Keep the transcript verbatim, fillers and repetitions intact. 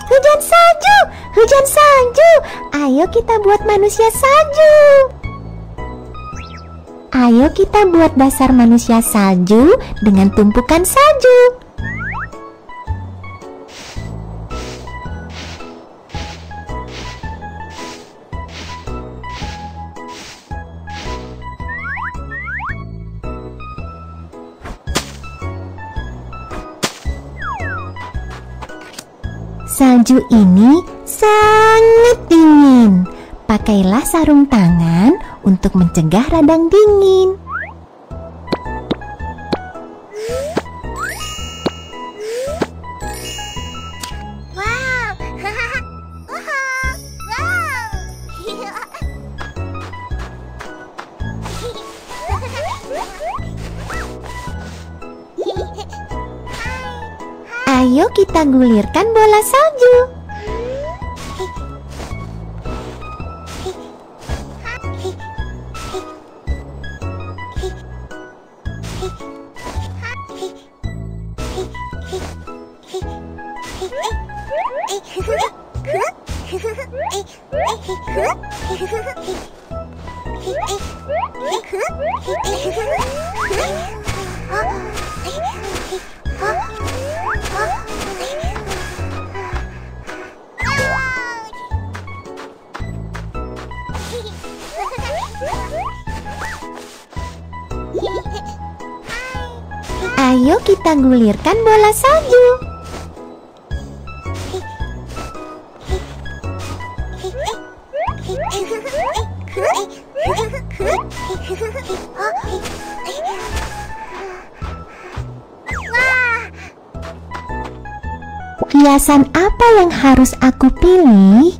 Hujan salju, hujan salju. Ayo kita buat manusia salju. Ayo kita buat dasar manusia salju dengan tumpukan salju. Salju ini sangat dingin. Pakailah sarung tangan untuk mencegah radang dingin. Wow. Ayo kita gulirkan bola salju. Ayo kita gulirkan bola salju. Hiasan apa yang harus aku pilih?